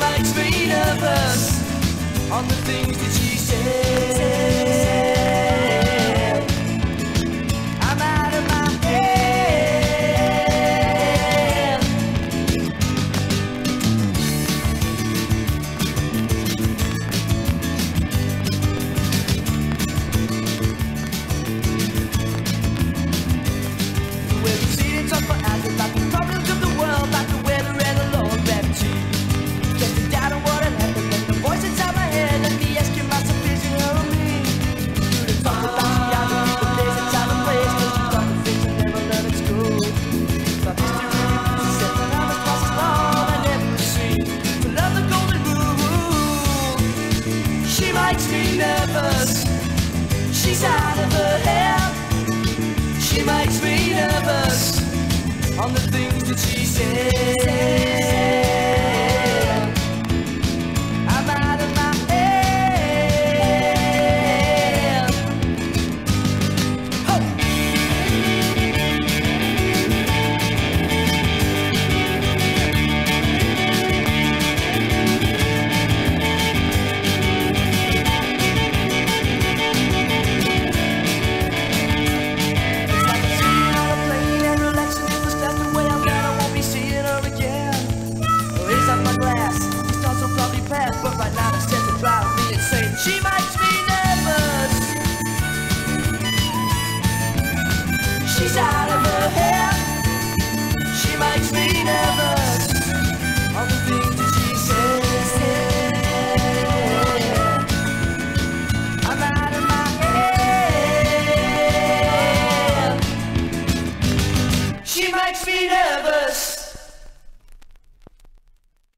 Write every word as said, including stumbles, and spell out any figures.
makes me nervous on the things that she said. I'm out of my head. Well, you see it talk for hours about the problems of the world, about the weather and the Lord gravity. Casting doubt on what had happened, and the voice inside my head let me ask you myself, is it her or me? You talk about the hours of the days and time and place, but you talk of things and never let it go. But history repeats itself, and I must pass it on and never see to love the golden rule. She makes me nervous. She's out of her head. She makes me nervous on the things that she said. I'm out of my head. Ho! It's like I'm sitting on a plane and relaxing in the stuff the way I'm gonna won't be seeing her again. Well, here's up my glass. These thoughts will probably pass, but right now it's set to drive me insane. She makes me nervous. She's out